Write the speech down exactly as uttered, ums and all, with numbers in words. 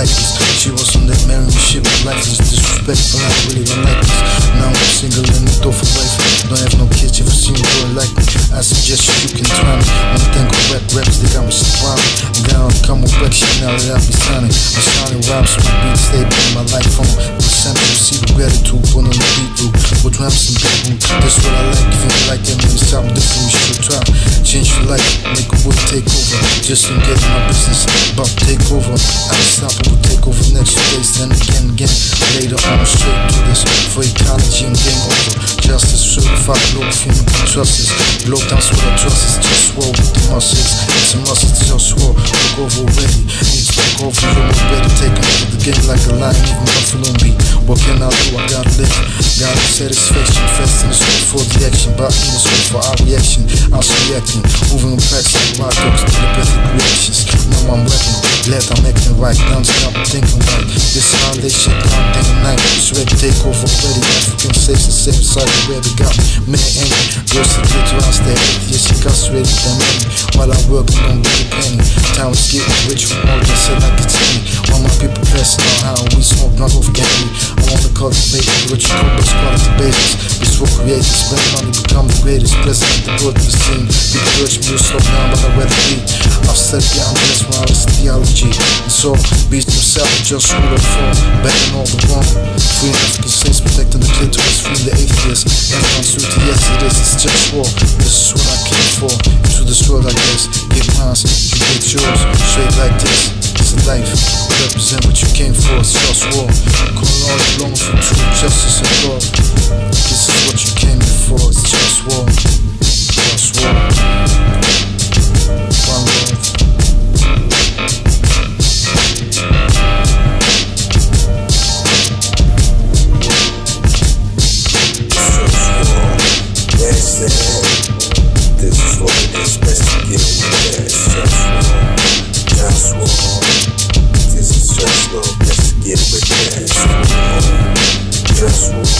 like this. She was on that marrying shit with lifeless disrespectful. I really don't like this. Now I'm single and the door for life. Don't have no kids, if you see me girl like me, I suggest you can try me. When I think of rap raps, they got me surrounded. And now I come with wreck shit now that I be signing. I'm signing rhymes with my beat stable in my life phone. With sample, receive gratitude, put on the beat through. With rhymes and beat root, that's what I like. If you like that, maybe something different we should try. Change your life, make a wood take over. Just don't get in my business, about to take over. I stop it, will take over next few days, then again, again. Later on, straight to this for ecology and game over. Justice, certified, Globalfirm, trust us. Globetown's what I trust is JustWar with the muscles. It's a must, it's JustWar. Look over already, need to look over. You're already taking over the game like a lion, even Buffalo beat. What can I do? I gotta live. Gotta satisfaction, fast in the street for the action. But in the street for our reaction, I was reacting. Moving with packs like wild dogs to the best creations. Now I'm rapping, glad I'm acting right. Now I'm stop thinking right. This how they shit down day and night. It's ready to take over already. African states the same side where they got me. Man angry, girls to get to us there. Yes, she castrated them in me. While I'm working on the penny. Town is getting rich from all they said like it's me. All my people passing on how we smoke, not off candy. I wanna cultivate what you call best quality basis. This will create, spend money, become the greatest. President, the good of the scene. Big church, me slow down, but I'd rather be. I've said, yeah, I'm blessed when I was theology. And so, beast himself, just rule of form. Backing all the wrong. Free African states, protecting the clitoris, freeing the atheists. Everyone's true to yes, it is, it's just war. This is what I came for. To this world, I guess. Get mine, you get yours. Straight like this. It's a life. Represent what you came for, it's just war. Calling all along for true justice and love. This is what you came here for, it's just war. Just war. One love. That's it. This is what it is, best to get with that. It's just war. Just war. This is just love, let's get with that. Just war.